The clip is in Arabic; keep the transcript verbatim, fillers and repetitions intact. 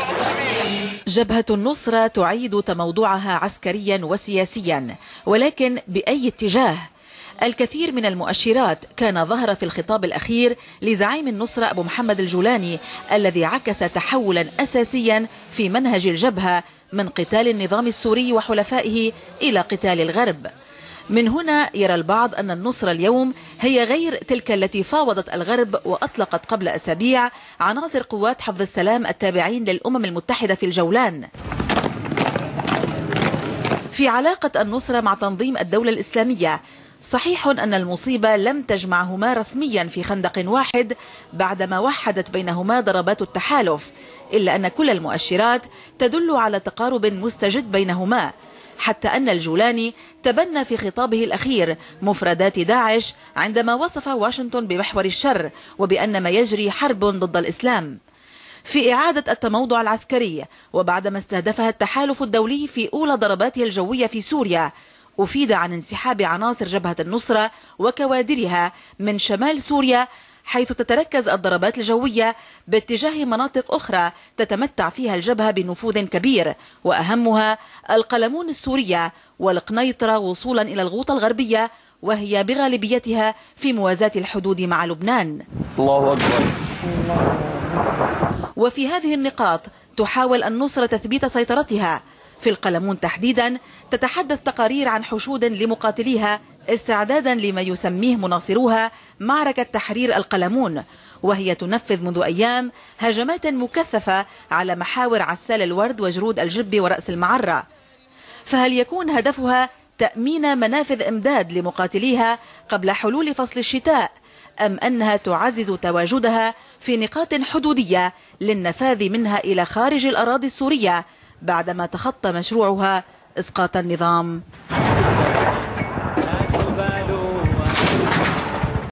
جبهة النصرة تعيد تموضعها عسكريا وسياسيا، ولكن بأي اتجاه؟ الكثير من المؤشرات كان ظهر في الخطاب الأخير لزعيم النصرة أبو محمد الجولاني، الذي عكس تحولا أساسيا في منهج الجبهة من قتال النظام السوري وحلفائه إلى قتال الغرب. من هنا يرى البعض أن النصرة اليوم هي غير تلك التي فاوضت الغرب وأطلقت قبل أسابيع عناصر قوات حفظ السلام التابعين للأمم المتحدة في الجولان. في علاقة النصرة مع تنظيم الدولة الإسلامية، صحيح أن المصيبة لم تجمعهما رسميا في خندق واحد بعدما وحدت بينهما ضربات التحالف، إلا أن كل المؤشرات تدل على تقارب مستجد بينهما، حتى أن الجولاني تبنى في خطابه الأخير مفردات داعش عندما وصف واشنطن بمحور الشر وبأن ما يجري حرب ضد الإسلام. في إعادة التموضع العسكري وبعدما استهدفها التحالف الدولي في أولى ضرباته الجوية في سوريا، أفيد عن انسحاب عناصر جبهة النصرة وكوادرها من شمال سوريا، حيث تتركز الضربات الجوية باتجاه مناطق أخرى تتمتع فيها الجبهة بنفوذ كبير، وأهمها القلمون السورية والقنيطرة وصولا إلى الغوطة الغربية، وهي بغالبيتها في موازاة الحدود مع لبنان. الله أكبر. وفي هذه النقاط تحاول النصرة تثبيت سيطرتها. في القلمون تحديدا تتحدث تقارير عن حشود لمقاتليها استعدادا لما يسميه مناصروها معركة تحرير القلمون، وهي تنفذ منذ أيام هجمات مكثفة على محاور عسال الورد وجرود الجب ورأس المعرة. فهل يكون هدفها تأمين منافذ إمداد لمقاتليها قبل حلول فصل الشتاء، أم أنها تعزز تواجدها في نقاط حدودية للنفاذ منها إلى خارج الأراضي السورية بعدما تخطى مشروعها إسقاط النظام؟